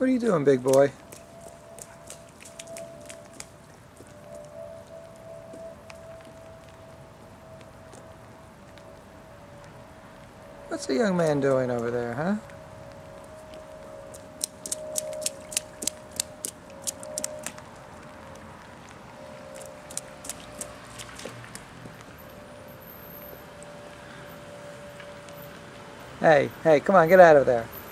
What are you doing, big boy? What's the young man doing over there, huh? Hey, come on, get out of there.